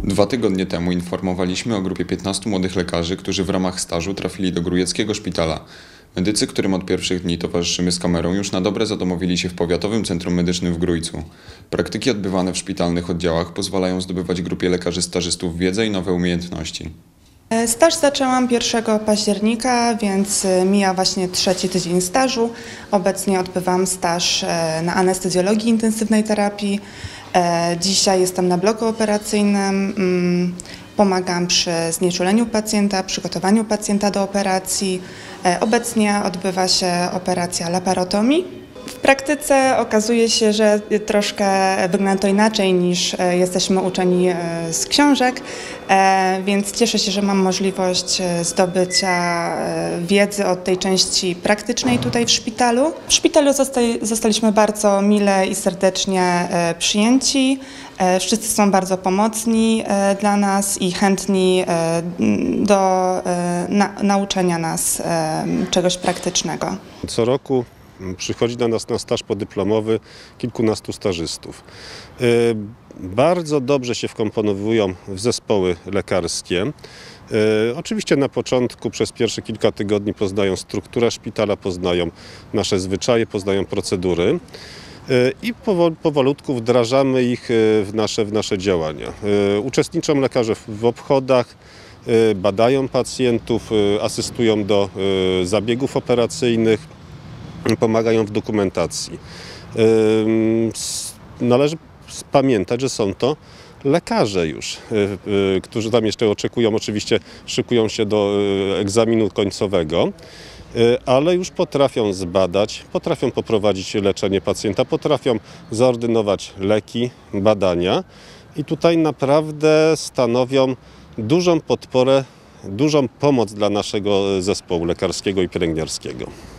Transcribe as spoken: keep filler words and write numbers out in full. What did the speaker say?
Dwa tygodnie temu informowaliśmy o grupie piętnastu młodych lekarzy, którzy w ramach stażu trafili do Grójeckiego Szpitala. Medycy, którym od pierwszych dni towarzyszymy z kamerą, już na dobre zadomowili się w Powiatowym Centrum Medycznym w Grójcu. Praktyki odbywane w szpitalnych oddziałach pozwalają zdobywać grupie lekarzy stażystów wiedzę i nowe umiejętności. Staż zaczęłam pierwszego października, więc mija właśnie trzeci tydzień stażu. Obecnie odbywam staż na anestezjologii intensywnej terapii. Dzisiaj jestem na bloku operacyjnym. Pomagam przy znieczuleniu pacjenta, przygotowaniu pacjenta do operacji. Obecnie odbywa się operacja laparotomii. W praktyce okazuje się, że troszkę wygląda to inaczej niż jesteśmy uczeni z książek, więc cieszę się, że mam możliwość zdobycia wiedzy od tej części praktycznej tutaj w szpitalu. W szpitalu zostaliśmy bardzo mile i serdecznie przyjęci. Wszyscy są bardzo pomocni dla nas i chętni do na, nauczenia nas czegoś praktycznego. Co roku przychodzi do nas na staż podyplomowy kilkunastu stażystów. Bardzo dobrze się wkomponowują w zespoły lekarskie. Oczywiście na początku przez pierwsze kilka tygodni poznają strukturę szpitala, poznają nasze zwyczaje, poznają procedury i powolutku wdrażamy ich w nasze, w nasze działania. Uczestniczą lekarze w obchodach, badają pacjentów, asystują do zabiegów operacyjnych, pomagają w dokumentacji. Należy pamiętać, że są to lekarze już, którzy tam jeszcze oczekują, oczywiście szykują się do egzaminu końcowego, ale już potrafią zbadać, potrafią poprowadzić leczenie pacjenta, potrafią zaordynować leki, badania i tutaj naprawdę stanowią dużą podporę, dużą pomoc dla naszego zespołu lekarskiego i pielęgniarskiego.